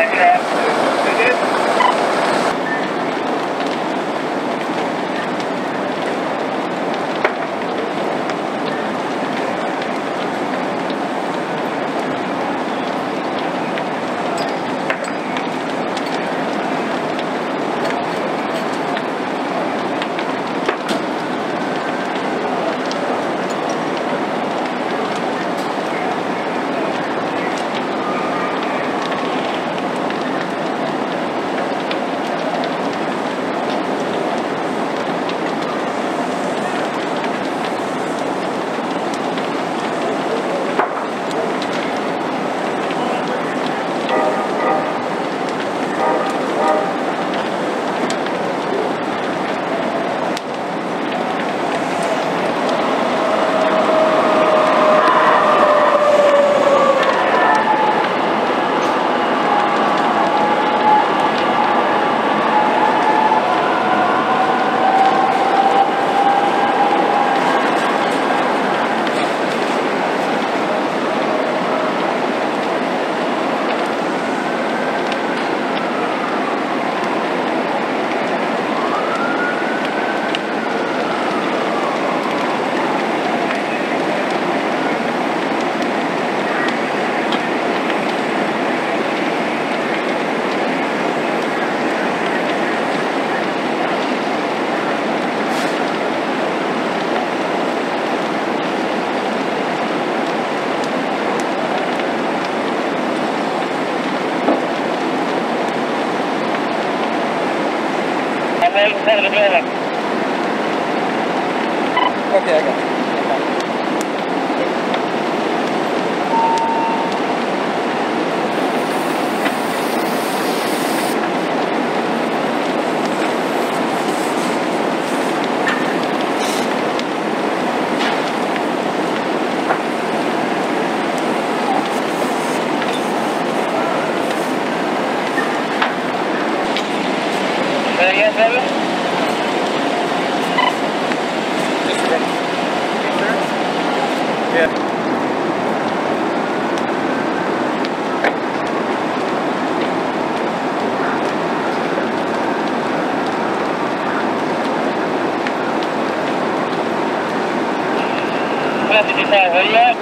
Okay, I got it. Did you say where you at?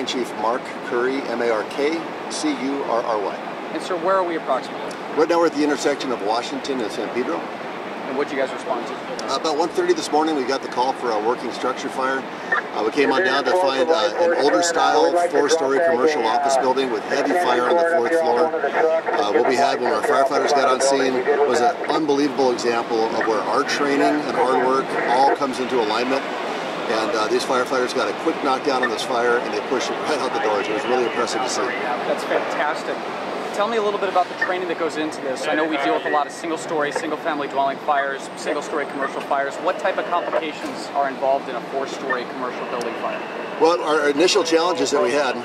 Battalion Chief Mark Curry, M-A-R-K, C-U-R-R-Y. And sir, where are we approximately? Right now we're at the intersection of Washington and San Pedro. And what did you guys respond to? About 1:30 this morning, we got the call for a working structure fire. We came on down to find an older style 4-story commercial office building with heavy fire on the 4th floor. What we had when our firefighters got on scene was an unbelievable example of where our training and hard work all comes into alignment. And these firefighters got a quick knockdown on this fire and they pushed it right out the doors. It was really impressive to see. That's fantastic. Tell me a little bit about the training that goes into this. I know we deal with a lot of single-story, single-family dwelling fires, single-story commercial fires. What type of complications are involved in a 4-story commercial building fire? Well, our initial challenges that we had,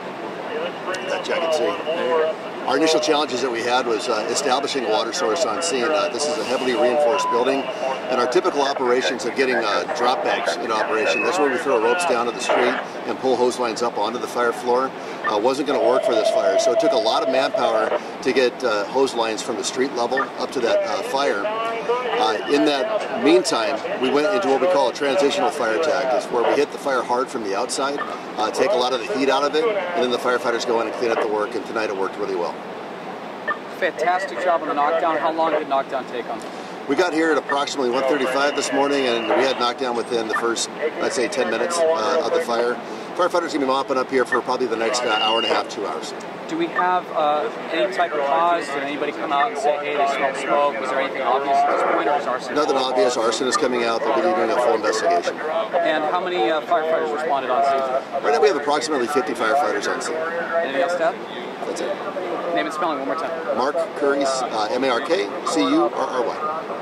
Our initial challenges that we had was establishing a water source on scene. This is a heavily reinforced building, and our typical operations of getting drop bags in operation, that's where we throw ropes down to the street and pull hose lines up onto the fire floor, wasn't going to work for this fire. So it took a lot of manpower to get hose lines from the street level up to that fire. In that meantime, we went into what we call a transitional fire tactics, where we hit the fire hard from the outside, take a lot of the heat out of it, and then the firefighters go in and clean up the work, and tonight it worked really well. Fantastic job on the knockdown. How long did knockdown take on? We got here at approximately 1:35 this morning, and we had knockdown within the first, I'd say, 10 minutes of the fire. Firefighters are going to be mopping up here for probably the next hour and a half, 2 hours. Do we have any type of cause? Did anybody come out and say, hey, they smelled smoke? Was there anything obvious at this point, or is arson? Nothing obvious. Arson is coming out. They'll be doing a full investigation. And how many firefighters responded on scene? Right now we have approximately 50 firefighters on scene. Anything else to add? That's it. Name and spelling one more time. Mark Curry, M-A-R-K, C-U-R-R-Y.